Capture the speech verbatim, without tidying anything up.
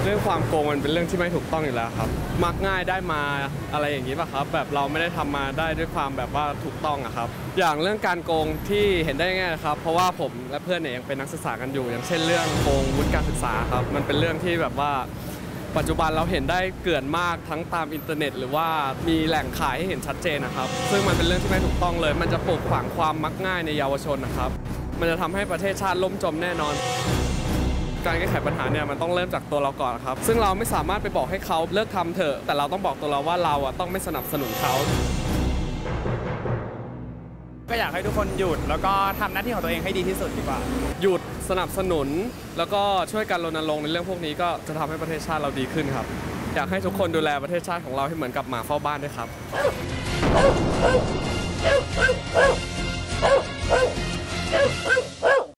เรื่องความโกงมันเป็นเรื่องที่ไม่ถูกต้องอยู่แล้วครับมักง่ายได้มาอะไรอย่างนี้ป่ะครับแบบเราไม่ได้ทำมาได้ด้วยความแบบว่าถูกต้องอะครับอย่างเรื่องการโกงที่เห็นได้ง่ายนะครับเพราะว่าผมและเพื่อนเนี่ยยังเป็นนักศึกษากันอยู่อย่างเช่นเรื่องโกงวุฒิการศึกษาครับมันเป็นเรื่องที่แบบว่าปัจจุบันเราเห็นได้เกลื่อนมากทั้งตามอินเทอร์เน็ตหรือว่ามีแหล่งขายให้เห็นชัดเจนนะครับซึ่งมันเป็นเรื่องที่ไม่ถูกต้องเลยมันจะปลูกฝังความมักง่ายในเยาวชนนะครับมันจะทำให้ประเทศชาติล่มจมแน่นอนการแก้ไขปัญหาเนี่ยมันต้องเริ่มจากตัวเราก่อนครับซึ่งเราไม่สามารถไปบอกให้เขาเลิกทำเถอะแต่เราต้องบอกตัวเราว่าเราอ่ะต้องไม่สนับสนุนเขาก็อยากให้ทุกคนหยุดแล้วก็ทำหน้าที่ของตัวเองให้ดีที่สุดดีกว่าหยุดสนับสนุนแล้วก็ช่วยกันรณรงค์ในเรื่องพวกนี้ก็จะทำให้ประเทศชาติเราดีขึ้นครับอยากให้ทุกคนดูแลประเทศชาติของเราให้เหมือนกับหมาเฝ้าบ้านด้วยครับ